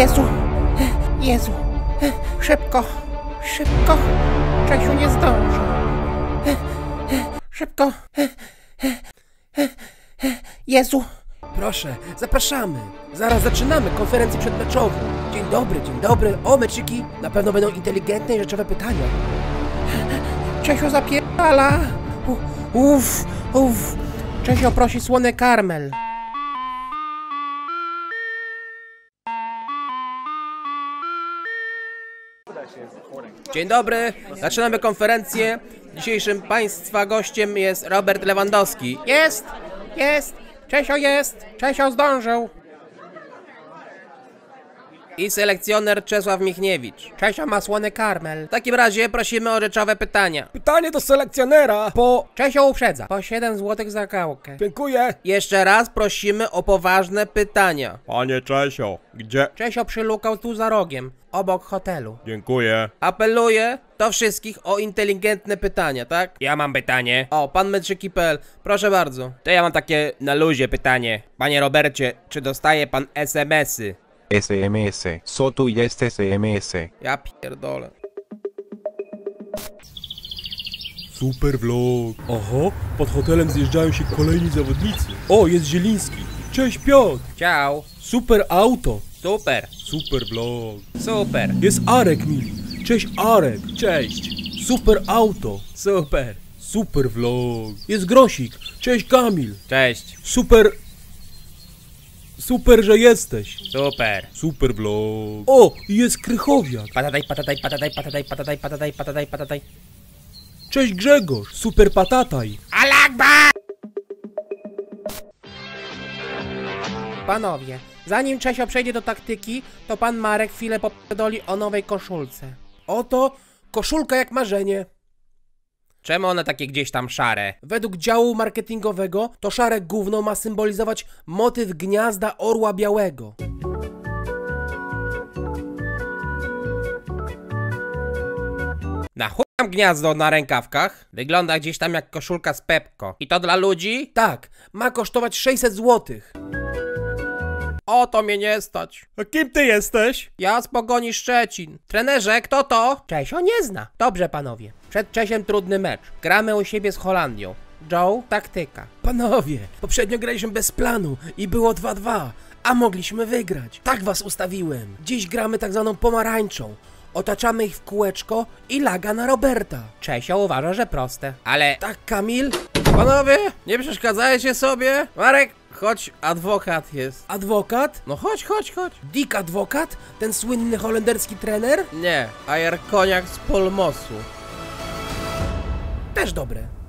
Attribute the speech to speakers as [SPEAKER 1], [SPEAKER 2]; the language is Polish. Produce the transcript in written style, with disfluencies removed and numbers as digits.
[SPEAKER 1] Jezu! Jezu! Szybko! Szybko! Czesiu nie zdąży! Szybko! Jezu!
[SPEAKER 2] Proszę, zapraszamy. Zaraz zaczynamy konferencję przedmeczową. Dzień dobry, dzień dobry. O, meczyki, na pewno będą inteligentne i rzeczowe pytania.
[SPEAKER 1] Czesio zapierdala! Uff! Czesio prosi słony karmel.
[SPEAKER 2] Dzień dobry, zaczynamy konferencję. Dzisiejszym państwa gościem jest Robert Lewandowski.
[SPEAKER 1] Jest! Czesio jest! Czesio zdążył!
[SPEAKER 2] I selekcjoner Czesław Michniewicz.
[SPEAKER 1] Czesio ma słony karmel.
[SPEAKER 2] W takim razie prosimy o rzeczowe pytania.
[SPEAKER 3] Pytanie do selekcjonera po...
[SPEAKER 1] Czesio uprzedza. Po 7 zł za gałkę.
[SPEAKER 3] Dziękuję.
[SPEAKER 2] Jeszcze raz prosimy o poważne pytania.
[SPEAKER 3] Panie Czesio, gdzie?
[SPEAKER 1] Czesio przylukał tu za rogiem, obok hotelu.
[SPEAKER 3] Dziękuję.
[SPEAKER 2] Apeluję do wszystkich o inteligentne pytania, tak? Ja mam pytanie. O, pan Meczyki.pl, proszę bardzo. To ja mam takie na luzie pytanie. Panie Robercie, czy dostaje pan SMS-y?
[SPEAKER 4] SMS. Co tu jest SMS?
[SPEAKER 2] Ja pierdolę.
[SPEAKER 3] Super vlog. Oho, pod hotelem zjeżdżają się kolejni zawodnicy. O, jest Zieliński. Cześć Piotr.
[SPEAKER 2] Ciao.
[SPEAKER 3] Super auto.
[SPEAKER 2] Super.
[SPEAKER 3] Super vlog.
[SPEAKER 2] Super.
[SPEAKER 3] Jest Arek mili. Cześć Arek. Cześć. Super auto.
[SPEAKER 2] Super.
[SPEAKER 3] Super vlog. Jest Grosik. Cześć Kamil.
[SPEAKER 2] Cześć.
[SPEAKER 3] Super, że jesteś.
[SPEAKER 2] Super.
[SPEAKER 3] Super vlog. O, i jest Krychowiak.
[SPEAKER 2] Patataj.
[SPEAKER 3] Cześć Grzegorz. Super patataj.
[SPEAKER 1] Alakbar! Panowie, zanim Czesio przejdzie do taktyki, to pan Marek chwilę popierdoli o nowej koszulce.
[SPEAKER 2] Oto koszulka jak marzenie. Czemu one takie gdzieś tam szare? Według działu marketingowego to szare gówno ma symbolizować motyw gniazda orła białego. Na chuj tam gniazdo na rękawkach? Wygląda gdzieś tam jak koszulka z Pepko. I to dla ludzi? Tak, ma kosztować 600 zł. O, to mnie nie stać.
[SPEAKER 3] A kim ty jesteś?
[SPEAKER 2] Ja z Pogoni Szczecin. Trenerze, kto to?
[SPEAKER 1] Czesio nie zna. Dobrze, panowie. Przed Czesiem trudny mecz. Gramy u siebie z Holandią. Joe, taktyka.
[SPEAKER 2] Panowie, poprzednio graliśmy bez planu i było 2-2, a mogliśmy wygrać. Tak was ustawiłem. Dziś gramy tak zwaną pomarańczą. Otaczamy ich w kółeczko i laga na Roberta.
[SPEAKER 1] Czesio uważa, że proste.
[SPEAKER 2] Ale... Tak, Kamil? Panowie, nie przeszkadzajcie sobie. Marek, chodź, adwokat jest. Adwokat? No chodź. Dick adwokat? Ten słynny holenderski trener? Nie, Ajer Koniak z Polmosu. Też dobre.